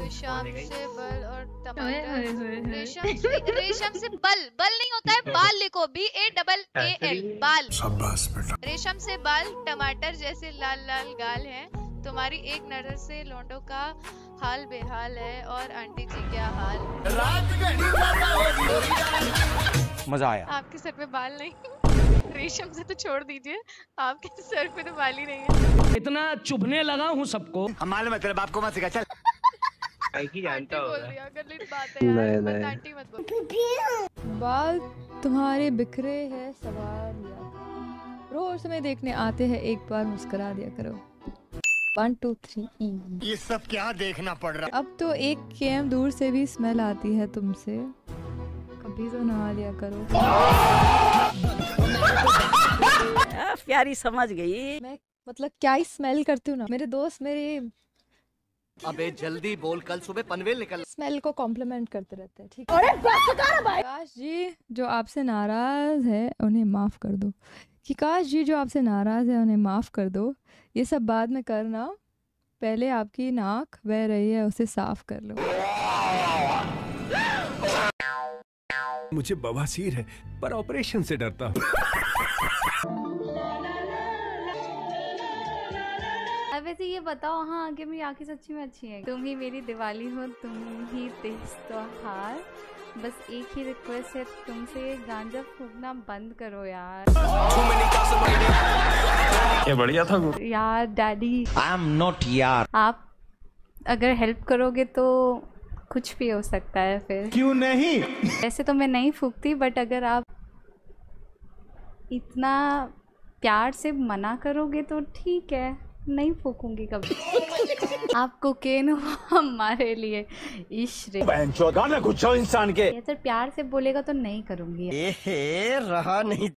रेशम से बल और टमाटर। रेशम से बल नहीं होता है, बाल लिखो, BALL बाल। शाबाश बेटा। रेशम से बाल टमाटर जैसे लाल लाल गाल हैं, तुम्हारी एक नजर से लोंडो का हाल बेहाल है, और आंटी जी क्या हाल। मजा आया। आपके सर पे बाल नहीं, रेशम से तो छोड़ दीजिए, आपके सर पे तो बाल ही नहीं है। इतना चुभने लगा हूँ सबको। हमारे में तेरे बाप को मत सिखा, चल। आंटी बोल दिया, गलत बात है यार, मत आंटी मत बोल। बाल तुम्हारे बिखरे हैं सवार लिया, रोज समय देखने आते हैं, एक बार मुस्कुरा दिया करो। 1 2 3 ये सब क्या देखना पड़ रहा। अब तो 1 km दूर से भी स्मेल आती है तुमसे, कभी तो नहा लिया करो। प्यारी समझ गई। मैं मतलब क्या ही स्मेल करती हूँ ना, मेरे दोस्त मेरी अबे जल्दी बोल, कल सुबह पनवेल निकल। स्मेल को कॉम्प्लीमेंट करते रहते हैं, ठीक है। काश जी जो आपसे नाराज है उन्हें माफ कर दो, कि काश जी जो आपसे नाराज है उन्हें माफ कर दो, ये सब बाद में करना, पहले आपकी नाक बह रही है उसे साफ कर लो। मुझे बवासीर है पर ऑपरेशन से डरता हूँ। अब वैसे ये बताओ, हाँ आगे मेरी आंखें सच्ची में अच्छी हैं। तुम ही मेरी दिवाली हो, तुम ही त्योहार, बस एक ही रिक्वेस्ट है तुमसे, गांजा फूकना बंद करो यार। ये बढ़िया था यार डैडी, आई एम नॉट यार। आप अगर हेल्प करोगे तो कुछ भी हो सकता है फिर। क्यों नहीं? वैसे तो मैं नहीं फूकती, बट अगर आप इतना प्यार से मना करोगे तो ठीक है, नहीं फूकूंगी कभी। आप कोकेन हो हमारे लिए, इश्क। गाना कुछ इंसान के सर प्यार से बोलेगा तो नहीं करूंगी। रहा नहीं।